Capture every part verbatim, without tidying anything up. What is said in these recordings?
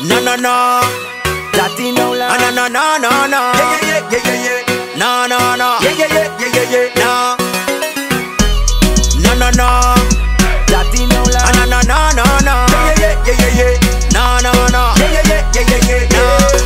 No, no, no. Latino land. Ah, no, no, no, no, no. Yeah, yeah, yeah, yeah, yeah, yeah. No, no, no. Yeah, yeah, yeah, yeah, yeah, yeah. No. No, no, no. Latino land. Ah, no, no, no, no, no. Yeah, yeah, yeah, yeah, yeah, yeah. No, no, no. Yeah, yeah, yeah, yeah, yeah, yeah,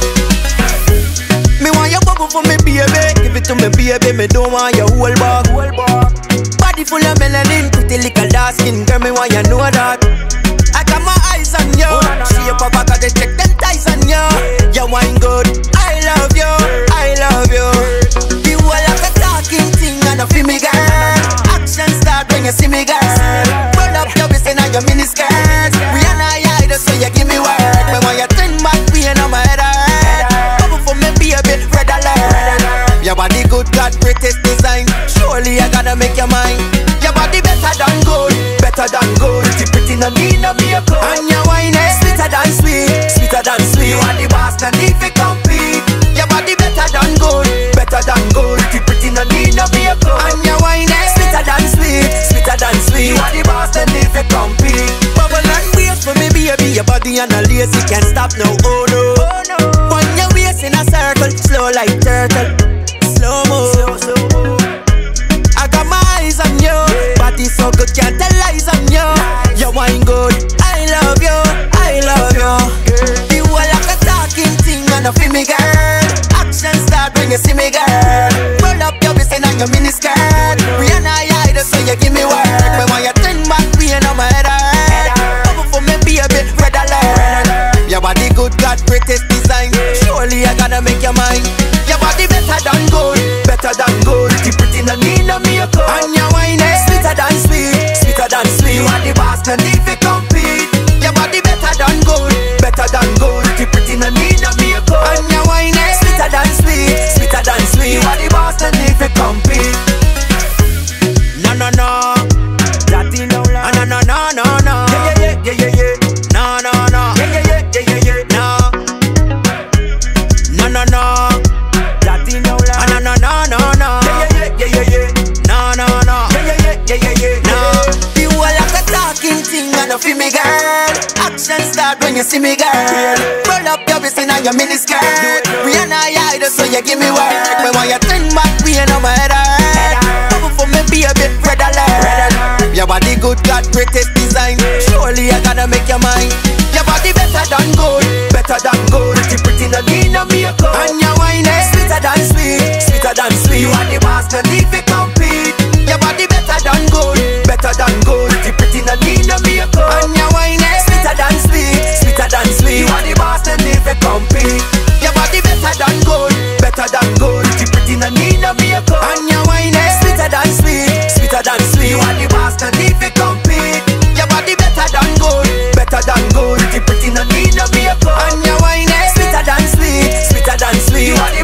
yeah. Me want your bubble for me, baby. Give it to me, baby. Me don't want your whole bag. Whole bar. Body full of melanin, pretty little dark skin. Girl, me want you know that. I got my eyes on you. Oh, no, no, See no. your papa got the check them ties on you. You wine good. I love you. I love you. You are like a talking thing and a feel me, girl. Action start when you see me, girl. Roll up your waist and your mini skirt. Rihanna, I idol, so you give me work. Me want you turn back, pain on my head. Bubble for me, baby, red alert. Your body good, got greatest design. Surely I gotta make your mind. Your body better than gold, better than gold. Pretty, pretty, no need no makeup. And your wine is sweeter than sweet, sweeter than sweet. You are the boss, no need to compete. Your body better than gold, better than gold. Pretty, pretty, no need no makeup. And your wine is sweeter than sweet, sweeter than sweet. You are the boss, no need to compete. Bubble and waist for me, baby. Your body and a lazy can't stop no. Oh no, oh no. When your waist in a circle, slow like turtle, slow mo. Slow, slow mo. I got my eyes on you. Body so good, can't tell lies on you. You wine good, I love you, I love you. You are like a talking thing and a feel me, girl. Action start when you see me, girl. Roll up your waist and your mini skirt. Rihanna, I idol, so you give me work. Me want you turn back, pain on my head. Bubble for me, baby, red alert. Your body good, got greatest design. Surely I gotta make your mind. Your body better than gold, better than gold. Pretty, pretty, no need no makeup. And your wine is sweeter than sweet, sweeter than sweet. You are the boss, no need to compete. Your body better than gold, better than gold. Pretty, pretty, no need no makeup. And your wine is sweeter than sweet, sweeter than sweet. You are the boss, no need to compete. No, no, no. Latino Ah, land. no, no, no, no, no. Yeah, yeah, yeah, yeah, yeah, yeah. No, no, no. Yeah, yeah, yeah, yeah, yeah, yeah. No. No, no, no. Latino land. Ah, no, no, no, no, no. Yeah, yeah, yeah, yeah, yeah, yeah. No, no, no. Yeah, yeah, yeah, yeah, yeah, yeah, No, yeah. you are like a talking thing and a feel me, girl. Action start when you see me, girl. Roll up your waist and your mini skirt. Rihanna, I idol, so you give me work. Me want you turn back, pain on my head. Bubble for me, baby, red alert. Your body good, got greatest design. Surely I gotta make your mind. Your body better than gold, better than gold. Pretty, pretty, no need no makeup. And your wine is sweeter than sweet, sweeter than sweet. You are the boss, no need to compete. Your body better than gold, better than gold. Pretty, pretty, no need no makeup. And your wine is sweeter than sweet, sweeter than sweet. You are the boss, no need to compete. Your body better than gold, better than gold. Pretty, pretty, no need no makeup. And your wine is sweeter than sweet, sweeter than sweet. You are the boss, no need to compete. Your body better than gold, better than gold. Pretty, pretty, no need no makeup. And your wine is sweeter than sweet, sweeter than sweet. You are